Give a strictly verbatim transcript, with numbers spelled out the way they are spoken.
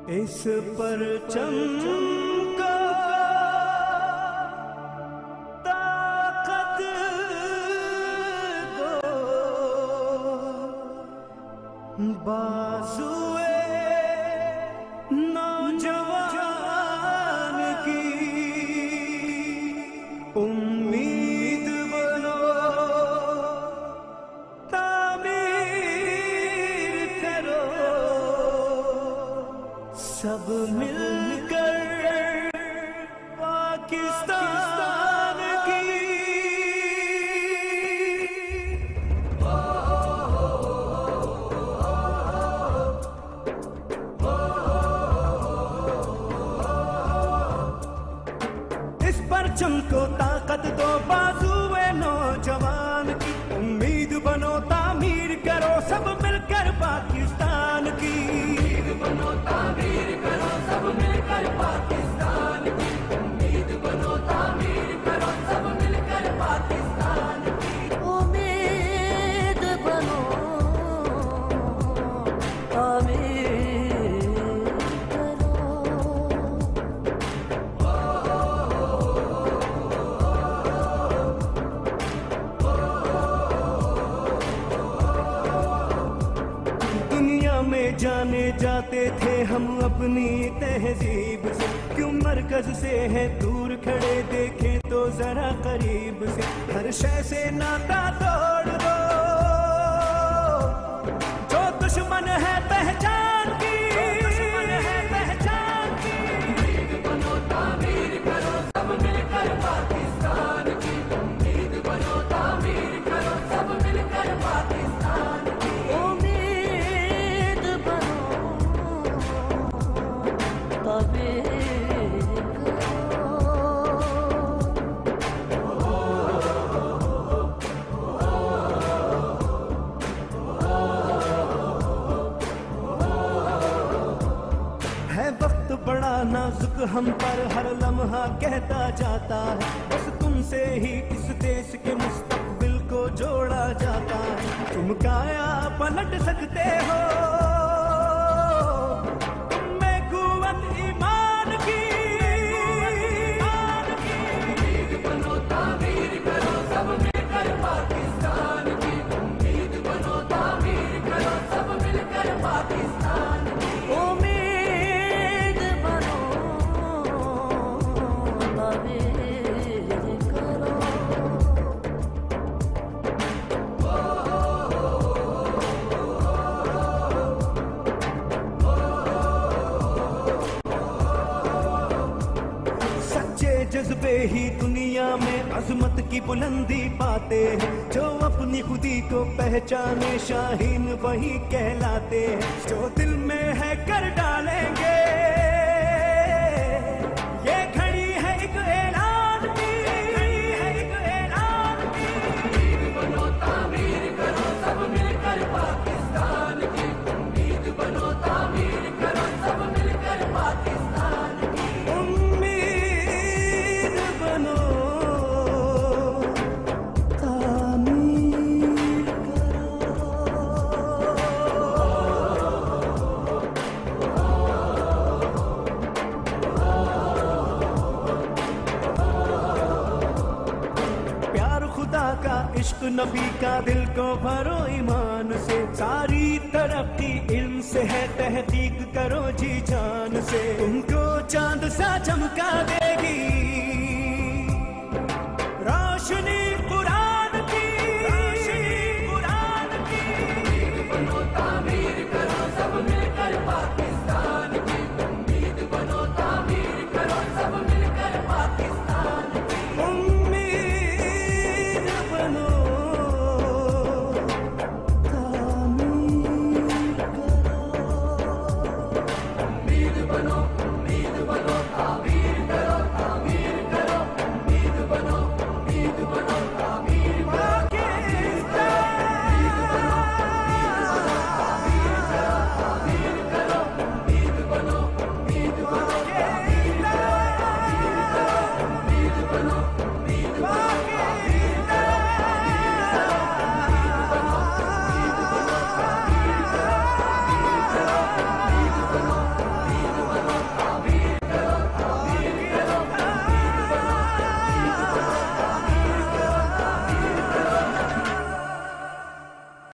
इस परचम को ताकत दो, बाजुए नौजवान की उम्मीद बनो, तामीर करो सब मिलकर पाकिस्तान की। इस परचम को ताकत दो, बाजुए नौजवान की उम्मीद बनो, तामीर करो सब मिलकर पाकिस्तान की। उम्मीद बनो, तामीर करो सब मिलकर पाकिस्तान की। उम्मीद बनो, तामीर करो सब मिलकर पाकिस्तान की। उम्मीद बनो, तामीर करो। दुनिया में जाने जाते थे हम अपनी तहजीब से, क्यों मरकज से है दूर खड़े देखें तो जरा करीब से। हर शय से नाता तोड़ दो, जो दुश्मन है पहचान की, दुश्मन है पहचान की। उम्मीद बनो, तामीर करो सब मिलकर पाकिस्तान की। उम्मीद बनो, तामीर करो सब मिलकर पाकिस्तान की। उम्मीद बनो, तामीर करो। है वक्त बड़ा नाजुक हम पर, हर लम्हा कहता जाता है बस तुमसे ही इस देश के मुस्तकबिल को जोड़ा जाता है। तुम काया पलट सकते हो, तुम में कुव्वत ईमान की। उम्मीद बनो, तामीर करो सब मिलकर पाकिस्तान की। उम्मीद बनो, तामीर करो सब मिलकर पाकिस्तान की। उम्मीद बनो, तामीर करो। सच्चे जज्बे ही दुनिया में अजमत की बुलंदी पाते हैं, जो अपनी खुदी को पहचाने शाहीन वही कहलाते हैं। जो दिल में है कर डालेंगे, ये घड़ी है एक ऐलान की, घड़ी है एक ऐलान की। उम्मीद बनो, तामीर करो सब मिलकर पाकिस्तान की। उम्मीद बनो, तामीर करो सब मिलकर पाकिस्तान की। उम्मीद बनो, तामीर प्यार खुदा का, इश्क नबी का, दिल को भरो ईमान से। सारी तरक्की इल्म से है, तहकीक करो जी जान से। तुमको चांद सा चमका दे